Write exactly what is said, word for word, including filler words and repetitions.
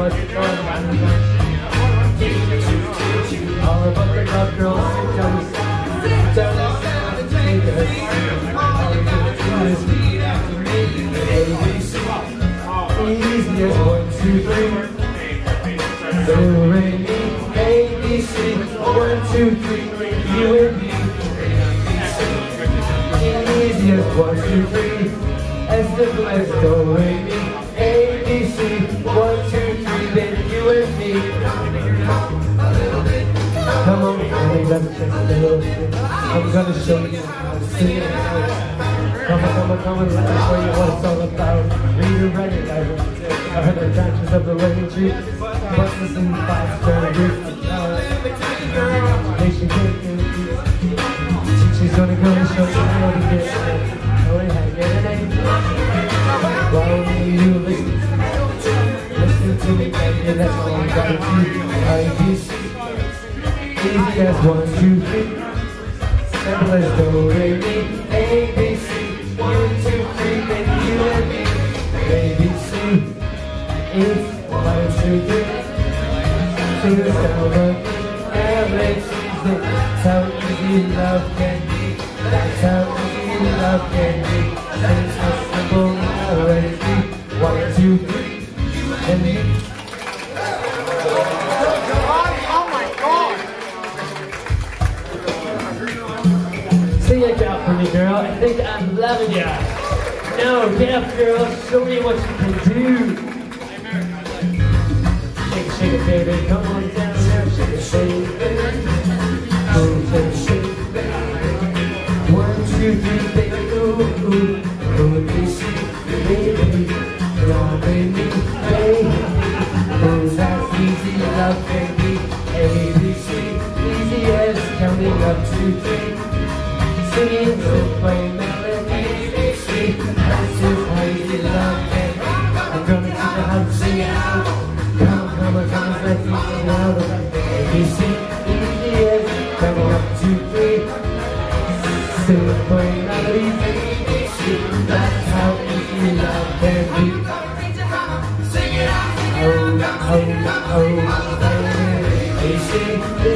what's going on. All about the love girls, jealous, jealous, haters. All you do is repeat after me. A, B, C. Easy as one, two, three. Do, re, mi. A, B, C. One, two, three. You and me. Easy as one, two, three. As simple as do, re, mi. A, B, C. One, two, three. Then you and me. Come on, honey, let me check a little bit. I'm gonna show you how to sing it out. Come on, come on, come on, let me show you what it's all about. Read and write it, I heard the branches of the living tree. Buses and five star roofs of flowers. Nation can't get it. She's gonna go and show you how to get it. How to get it. While you listen, listen to me, baby, that's all I gotta do. I B C. Easy as one, two, three. Simple as do, re, mi. A, B, C. One, two, three. Then you and me. A, B, C. It's one, two, three. Sing the sound of L A C. That's how easy love can be. That's how easy love can be. It's so simple, L A C. One, two, three. And me. Sing it out for me, girl. I think I'm loving ya. No, get up, girl. Show me what you can do. Shake it, shake it, baby. Come on down there. Shake it, shake it, baby. Oh, shake it, shake it, baby. One, two, three, baby. Ooh, ooh. Oh, B, C, baby. Oh, baby, baby. Oh, that's easy love can be. A, B, C. Easy as counting up to three. Singing to play melodies, see, that's just how you love it. I'm gonna teach you how to sing it out. Come, come, come, come, let's sing it out. A, B, C, easy as coming up to three. Sing, play melodies, see, that's how easy love can be. Oh, oh, oh, oh, A, B, C,